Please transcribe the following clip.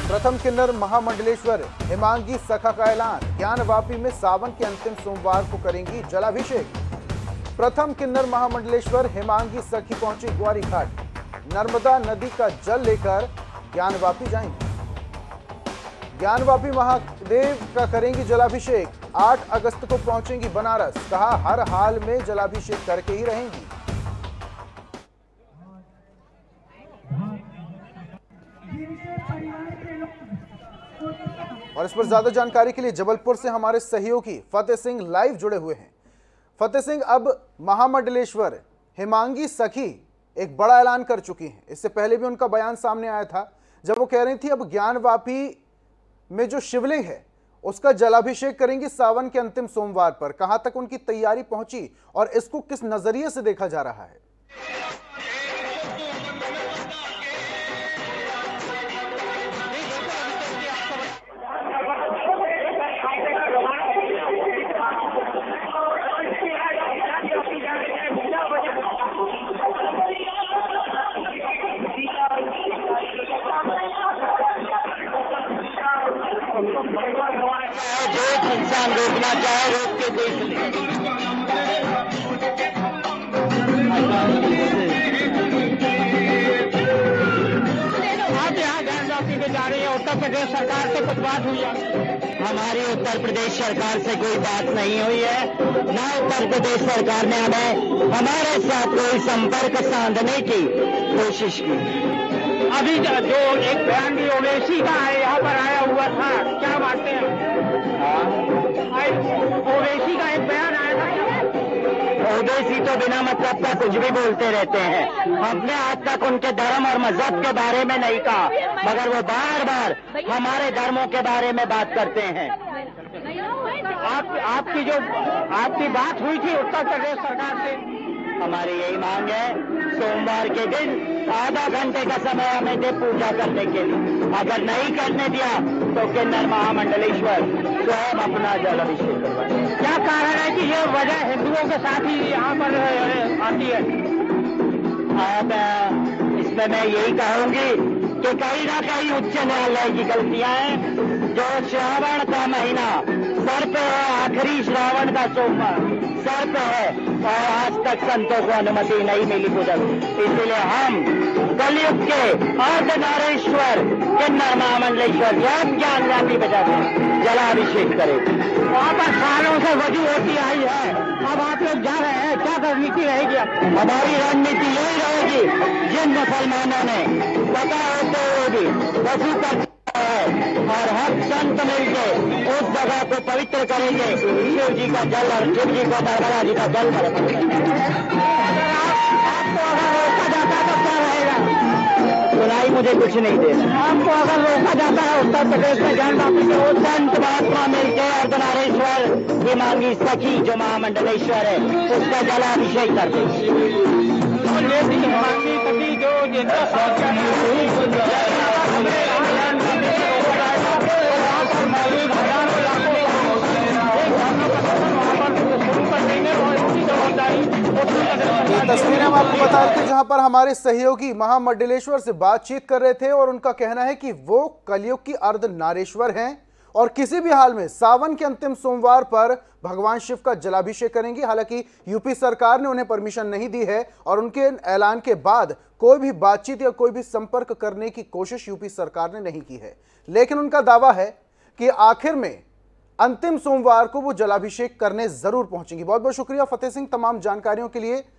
प्रथम किन्नर महामंडलेश्वर हेमांगी सखा का ऐलान, ज्ञानवापी में सावन के अंतिम सोमवार को करेंगी जलाभिषेक। प्रथम किन्नर महामंडलेश्वर हेमांगी सखी पहुंची ग्वारी घाट, नर्मदा नदी का जल लेकर ज्ञानवापी जाएंगी। ज्ञानवापी महादेव का करेंगी जलाभिषेक। 8 अगस्त को पहुंचेंगी बनारस, कहा हर हाल में जलाभिषेक करके ही रहेंगी। और इस पर ज्यादा जानकारी के लिए जबलपुर से हमारे सहयोगी फतेह सिंह लाइव जुड़े हुए हैं। फतेह सिंह, अब महामंडलेश्वर हेमांगी सखी एक बड़ा ऐलान कर चुकी हैं। इससे पहले भी उनका बयान सामने आया था जब वो कह रही थी अब ज्ञानवापी में जो शिवलिंग है उसका जलाभिषेक करेंगी सावन के अंतिम सोमवार पर। कहां तक उनकी तैयारी पहुंची और इसको किस नजरिए से देखा जा रहा है? जो इंसान रोकना चाहे रोक के देख ले। आप यहाँ ज्ञानवापी में जा रही है, उत्तर प्रदेश सरकार से कुछ बात हुई है? हमारी उत्तर प्रदेश सरकार से कोई बात नहीं हुई है, ना उत्तर प्रदेश सरकार ने हमें हमारे साथ कोई संपर्क साधने की कोशिश की। अभी जो एक बयान भी ओवैसी का है, यहाँ पर आया हुआ था, क्या बातें हैं? ओवैसी का एक बयान आया था। ओवैसी तो बिना मतलब का कुछ भी बोलते रहते हैं। हमने आज तक उनके धर्म और मजहब के बारे में नहीं कहा, मगर वो बार बार हमारे धर्मों के बारे में बात करते हैं। आपकी बात हुई थी उत्तर प्रदेश सरकार से? हमारी यही मांग है, सोमवार के दिन आधा घंटे का समय हमें दे पूजा करने के लिए। अगर नहीं करने दिया तो किन्नर महामंडलेश्वर स्वयं अपना जलाभिषेक करवाएं। क्या कारण है कि ये वजह हिंदुओं के साथ ही यहाँ पर आती है? अब इसमें मैं यही कहूंगी कि कहीं ना कहीं उच्च न्यायालय की गलतियां हैं। जो श्रावण का महीना सर पे है, आखिरी श्रावण का सोमवार सर पे है और आज तक संतों को अनुमति नहीं मिली पूजा। इसलिए हम कलयुग के अर्धनारेश्वर किन्नर महामंडलेश्वर जब ज्ञानवापी बजाते हैं जलाभिषेक करें। वहाँ पर सालों से वजू होती आई है, अब आप लोग जा रहे हैं, क्या रणनीति रहेगी? हमारी रणनीति यही रहेगी, जिन मुसलमानों ने पता होते हुए भी वजू कर और हम संत मिलके उस जगह को पवित्र करेंगे, शिव जी का जल और शिव जी को नर्मदा जी का जल आपको अगर रोका जाता तो क्या रहेगा? सुनाई मुझे कुछ नहीं देना। आपको अगर रोका जाता है उत्तर प्रदेश में ज्ञानवापी के वो संत महात्मा मिलके अर्धनारेश्वर हेमांगी सखी जो महामंडलेश्वर है उसका जलाभिषेक कर देंगे। ये तस्वीरें हम आपको बता रहे थे जहां पर हमारे सहयोगी महामंडलेश्वर से बातचीत कर रहे थे और उनका कहना है कि वो कलयुग की अर्धनारेश्वर हैं और किसी भी हाल में सावन के अंतिम सोमवार पर भगवान शिव का जलाभिषेक करेंगी। हालांकि यूपी सरकार ने उन्हें परमिशन नहीं दी है और उनके ऐलान के बाद कोई भी बातचीत या कोई भी संपर्क करने की कोशिश यूपी सरकार ने नहीं की है। लेकिन उनका दावा है कि आखिर में अंतिम सोमवार को वो जलाभिषेक करने जरूर पहुंचेंगी। बहुत बहुत शुक्रिया फतेह सिंह तमाम जानकारियों के लिए।